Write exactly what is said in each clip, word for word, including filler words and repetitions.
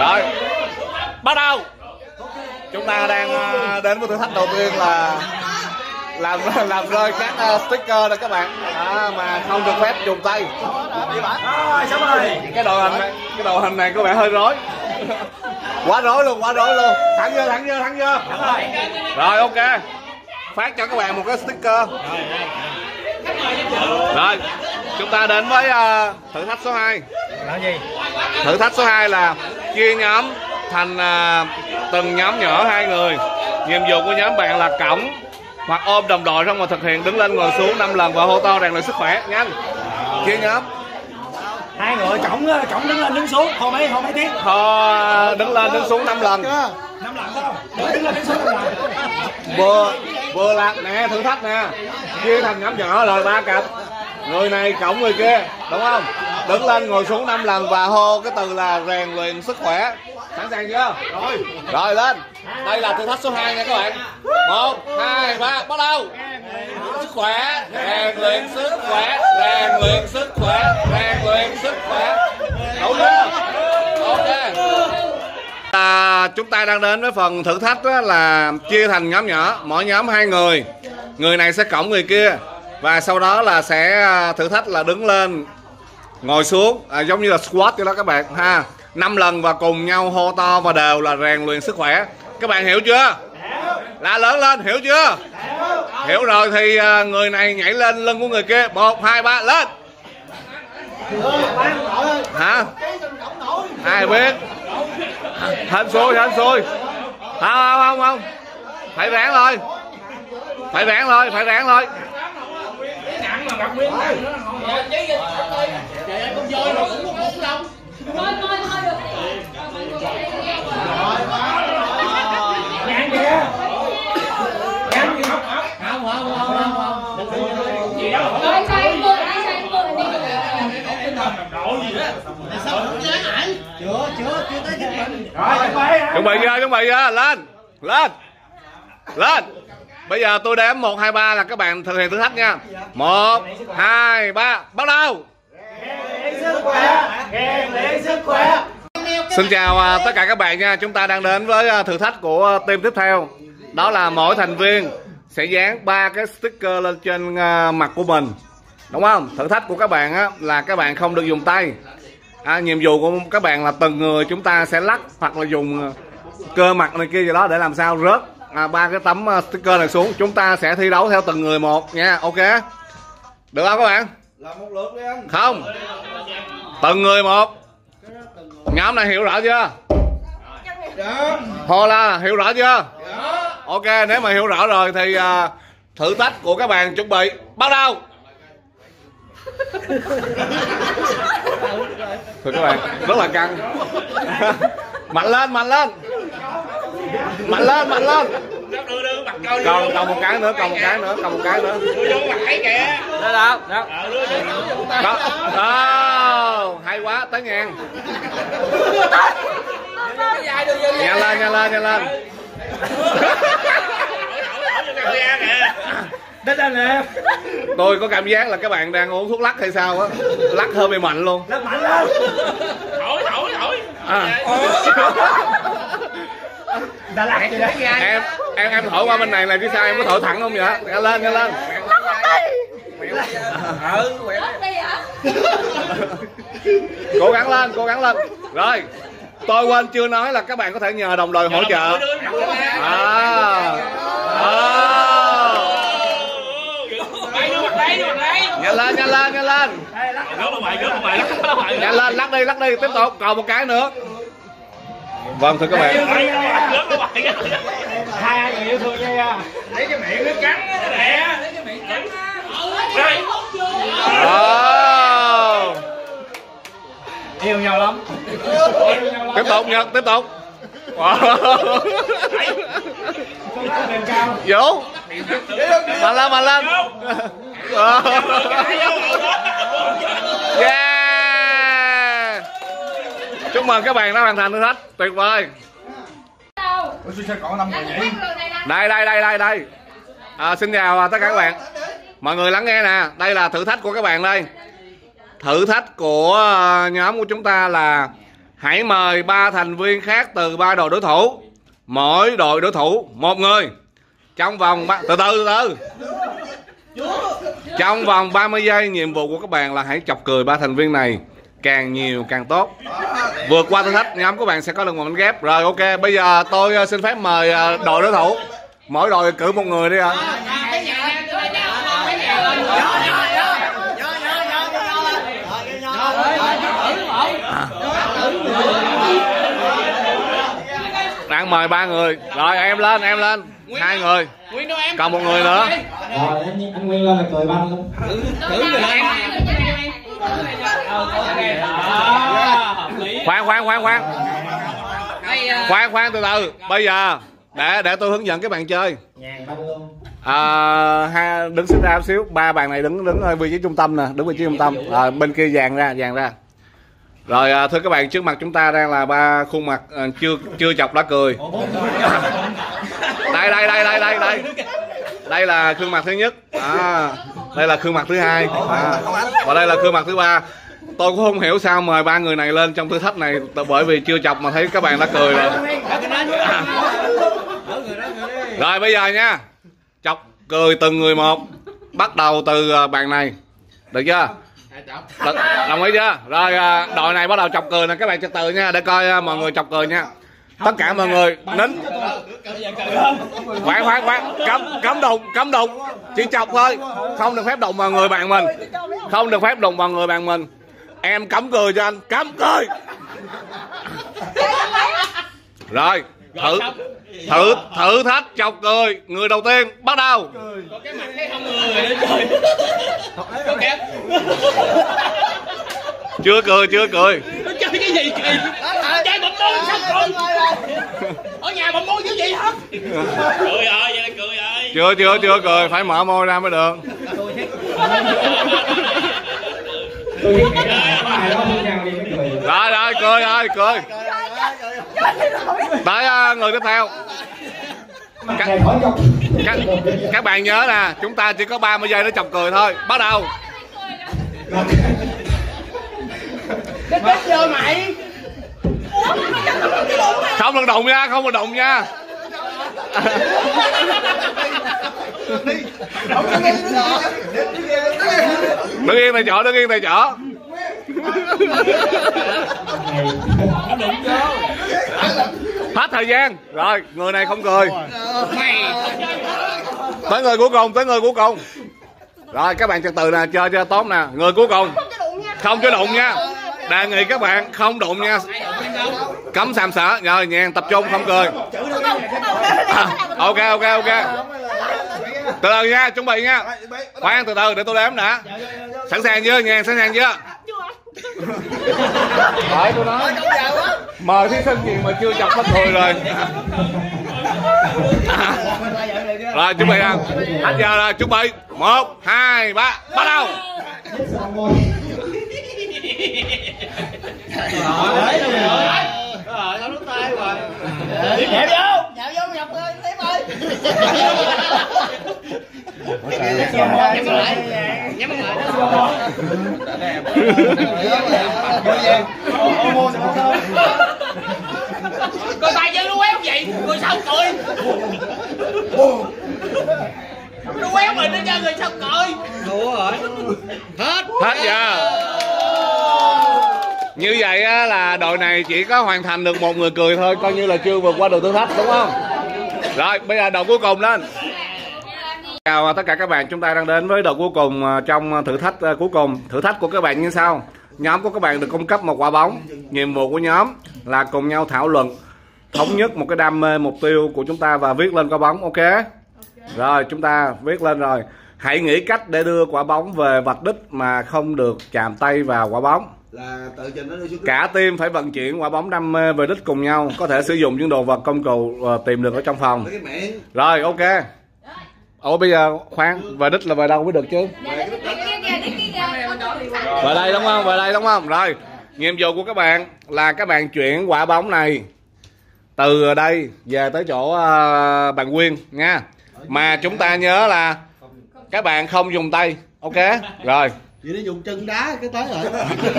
Rồi, bắt đầu. Chúng ta đang đến với thử thách đầu tiên là làm làm rơi các uh, sticker này các bạn, à, mà không được phép dùng tay. Cái đội hình này, cái đội hình này có vẻ hơi rối. Quá rối luôn, quá rối luôn. Thẳng chưa, thẳng chưa, thẳng chưa. Rồi ok. Phát cho các bạn một cái sticker. Rồi, chúng ta đến với uh, thử thách số hai. Thử thách số hai là chia nhóm thành uh, từng nhóm nhỏ hai người. Nhiệm vụ của nhóm bạn là cõng hoặc ôm đồng đội xong rồi thực hiện đứng lên ngồi xuống năm lần và hô to rèn luyện sức khỏe. Nhanh. Chia nhóm. Hai người cõng cõng đứng lên đứng xuống, hô mấy hô mấy tiếng. Hô đứng lên đứng xuống năm lần. năm lần không? Đứng lên đứng xuống năm lần. Vừa vừa là nè thử thách nè. Chia thành nhóm nhỏ rồi ba cặp. Người này cõng người kia, đúng không? Đứng lên ngồi xuống năm lần và hô cái từ là rèn luyện sức khỏe. Sẵn sàng chưa? Rồi. Rồi lên. Đây là thử thách số hai nha các bạn. một, hai, ba, bắt đầu. Sức khỏe, rèn luyện sức khỏe, rèn luyện sức khỏe, rèn luyện sức khỏe. Đủ chưa? Ok. À, chúng ta đang đến với phần thử thách đó là chia thành nhóm nhỏ, mỗi nhóm hai người. Người này sẽ cõng người kia và sau đó là sẽ thử thách là đứng lên ngồi xuống, à, giống như là squat vậy đó các bạn ha. Năm lần và cùng nhau hô to và đều là rèn luyện sức khỏe. Các bạn hiểu chưa? La lớn lên, hiểu chưa? Hiểu rồi thì uh, người này nhảy lên lưng của người kia. Một, hai, ba, lên. Hả? Ai biết? Hên xui, hên xui. Không, không, không, không. Phải ráng thôi. Phải ráng thôi, phải ráng thôi. Ngàn kìa. Ngàn kìa. Không, không, không, không, không. Gì đâu. Ai sai anh Phương, ai sai anh Phương đi. Đội gì đó. Sao không dám hại? Chưa, chưa, chưa tới chụp hình. Rồi, chuẩn bị hả? Chuẩn bị chưa, chuẩn bị chưa? Lên. Lên. Lên. Bây giờ tôi đếm một, hai, ba là các bạn thực hiện thử thách nha. một, hai, ba, bắt đầu. Sức khỏe, rèn luyện sức khỏe. Xin chào uh, tất cả các bạn nha. Chúng ta đang đến với uh, thử thách của uh, team tiếp theo. Đó là mỗi thành viên sẽ dán ba cái sticker lên trên uh, mặt của mình. Đúng không? Thử thách của các bạn á, là các bạn không được dùng tay. À, nhiệm vụ của các bạn là từng người chúng ta sẽ lắc hoặc là dùng uh, cơ mặt này kia gì đó để làm sao rớt à, ba cái tấm uh, sticker này xuống. Chúng ta sẽ thi đấu theo từng người một nha. Ok. Được không các bạn? Làm một lượt đi anh. Không. Từng người một. Nhóm này hiểu rõ chưa? Dạ. Hô la hiểu rõ chưa? Dạ. Ok, nếu mà hiểu rõ rồi thì uh, thử thách của các bạn chuẩn bị bắt đầu. Thưa các bạn, rất là căng. Mạnh lên, mạnh lên. Mạnh lên, mạnh lên. Còn còn một cái nữa, còn một cái nữa, còn một cái nữa. Đó đâu? Đó. Đó. Hay quá, tới ngàn. Nhanh lên, nhanh lên, nhanh lên. Đến đây nè. Tôi có cảm giác là các bạn đang uống thuốc lắc hay sao á. Lắc hơi bị mạnh luôn. Lắc mạnh lên. Thổi, thổi, thổi. À. Đã lắc gì đấy. Em em em thổi qua bên này là chứ sao em có thổi thẳng không vậy? Nhanh lên, nhanh lên. Ừ, lắc đi hả? Cố gắng lên, cố gắng lên. Rồi. Tôi quên chưa nói là các bạn có thể nhờ đồng đội hỗ trợ. À. À. Nhanh lên, nhanh lên, nhanh lên. Nhanh lên, lắc đi, lắc đi, tiếp tục, còn một cái nữa. Vâng thưa các bạn. Hai người yêu thương nha. Lấy cái miệng nó cắn nè. Lấy cái miệng cắn. Rồi. Yêu nhau lắm. Tiếp tục Nhật, tiếp tục. Vũ. Mạnh lên, mạnh lên. Yeah. Chúc mừng các bạn đã hoàn thành thử thách tuyệt vời. Đây đây đây đây đây. À, xin chào tất cả các bạn. Mọi người lắng nghe nè, đây là thử thách của các bạn đây. Thử thách của nhóm của chúng ta là hãy mời ba thành viên khác từ ba đội đối thủ, mỗi đội đối thủ một người, trong vòng ba... từ từ từ từ trong vòng ba mươi giây. Nhiệm vụ của các bạn là hãy chọc cười ba thành viên này, càng nhiều càng tốt. Vượt qua thử thách, nhóm của bạn sẽ có được một mảnh ghép. Rồi ok, bây giờ tôi xin phép mời đội đối thủ, mỗi đội cử một người đi ạ. Đang mời ba người. Rồi em lên, em lên. Hai người. Còn một người nữa. Rồi anh Nguyên lên là cười banh luôn. Khoan khoan khoan khoan. Khoan khoan từ từ. Bây giờ để để tôi hướng dẫn các bạn chơi. À, ha, đứng xích ra một xíu. Ba bàn này đứng đứng ở vị trí trung tâm nè, đứng vị trí trung tâm. À, bên kia dàn ra, dàn ra. Rồi à, thưa các bạn, trước mặt chúng ta đang là ba khuôn mặt à, chưa chưa chọc đã cười. Đây đây đây đây đây đây. Đây là gương mặt thứ nhất. À, đây là gương mặt thứ hai. À, và đây là gương mặt thứ ba. Tôi cũng không hiểu sao mời ba người này lên trong thử thách này, bởi vì chưa chọc mà thấy các bạn đã cười rồi. À. Rồi bây giờ nha, chọc cười từng người một. Bắt đầu từ bàn này, được chưa? Được, đồng ý chưa? Rồi đội này bắt đầu chọc cười nè, các bạn trật tự nha, để coi mọi người chọc cười nha. Tất cả mọi người nín. Khoan khoan khoan, cấm cấm đụng, cấm đụng. Chỉ chọc thôi, không được phép đụng vào người bạn mình. Không được phép đụng vào người bạn mình. Em cấm cười cho anh, cấm cười. Rồi, thử thử thử thách chọc cười người đầu tiên bắt đầu. Có cái mặt thấy không người nữa trời. Có kìa. Chưa cười, chưa cười. Nó chơi cái gì kỳ? Chơi bóng môn sao cười? Ở nhà bóng môn chứ gì hết? Cười rồi, vậy là cười rồi. Chưa chưa chưa cười, phải mở môi ra mới được. Rồi rồi, cười rồi, cười. Tới người tiếp theo. Các, các, các bạn nhớ nè, chúng ta chỉ có ba mươi giây để chọc cười thôi. Bắt đầu. Không được đụng nha, không được đụng nha. Đứng yên tại chỗ, đứng yên tại chỗ. Hết thời gian. Rồi, người này không cười. Tới người cuối cùng, tới người cuối cùng. Rồi, các bạn trật tự nè, chơi cho tốt nè. Người cuối cùng. Không cho đụng nha. Đề nghị các bạn không đụng nha. Cấm sàm sỡ. Rồi, nhàn tập trung, không cười. À, ok, ok, ok. Từ từ nha, chuẩn bị nha. Khoan, từ từ để tôi đếm đã. Sẵn sàng chưa? Nhàn sẵn sàng chưa? Phải tôi nói. Mời thí sinh gì mà chưa chọc hết cười rồi. À. Rồi chuẩn bị không? Hết giờ rồi, chuẩn bị. Một, hai, ba, bắt đầu. Rồi, nó nút tay rồi. Nhảy vô. Nhảy vô nhập ơi, tiếp ơi. Nhắm coi tay chân nó quéo vậy, người sao cười? Nó quéo mình nó cho người sao cười? Đúng rồi. Hết. Hết giờ. Như vậy á, là đội này chỉ có hoàn thành được một người cười thôi, coi như là chưa vượt qua được thử thách, đúng không? Rồi bây giờ đội cuối cùng lên. Chào tất cả các bạn, chúng ta đang đến với đội cuối cùng trong thử thách cuối cùng. Thử thách của các bạn như sau. Nhóm của các bạn được cung cấp một quả bóng. Nhiệm vụ của nhóm là cùng nhau thảo luận, thống nhất một cái đam mê, mục tiêu của chúng ta và viết lên quả bóng, ok? Rồi chúng ta viết lên rồi. Hãy nghĩ cách để đưa quả bóng về vạch đích mà không được chạm tay vào quả bóng. Là tự trình nó đưa xuống. Cả team phải vận chuyển quả bóng đam mê về đích cùng nhau, có thể sử dụng những đồ vật công cụ uh, tìm được ở trong phòng. Rồi ok. Ủa bây giờ khoan, về đích là về đâu mới được chứ? Về đây đúng không? Về đây đúng không? Rồi, nhiệm vụ của các bạn là các bạn chuyển quả bóng này từ đây về tới chỗ uh, bạn Nguyên nha. Mà chúng ta nhớ là các bạn không dùng tay, ok? Rồi, Vậy nó dùng chân đá cái tới rồi.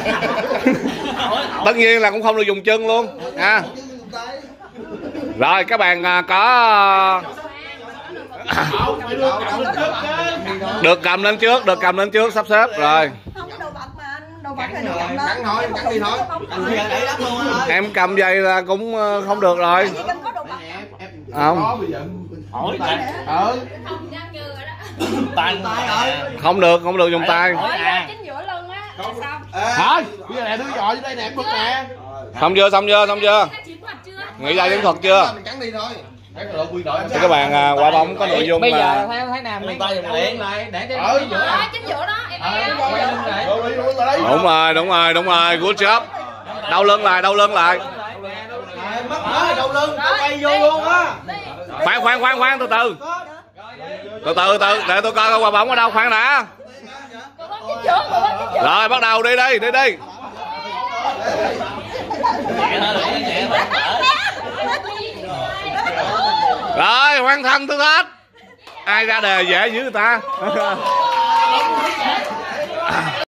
Tất nhiên là cũng không được dùng chân luôn à. Rồi các bạn à, có được cầm lên trước, được cầm lên trước, sắp xếp rồi. Không có đồ vật mà anh, đồ vật thì nó cầm Cắn lên. thôi, cắn đi thôi. Em cầm dây là cũng ờ, không được rồi. Chỉ cần có đồ vật. Không, hỏi tay Ờ. tay không được, không được dùng tay. Chính giữa lưng á. Xong. Thôi, bây giờ nè đứa giỏi dưới đây nè, em bực nè. Xong chưa, xong chưa, xong chưa? Nghĩ ra chiến thuật chưa? Mình cắn đi thôi. Thì các bạn à, quả bóng có nội dung bây giờ là thấy thấy nam mình tay dùng liền lại để cái Ờ, Đó, chính giữa đó. Em em quay lưng lại. đúng rồi, đúng rồi, đúng rồi, good job. Đau lưng lại, đau lưng lại. Mất hết đầu lưng, tao quay vô luôn á. Khoan, khoan, khoan, khoan, từ từ. Từ từ, từ để tôi coi coi quả bóng ở đâu, khoan đã. chính giữa, của chính giữa. Rồi bắt đầu đi đi, đi đi. Rồi hoàn thành thử thách. Ai ra đề dễ dữ người ta.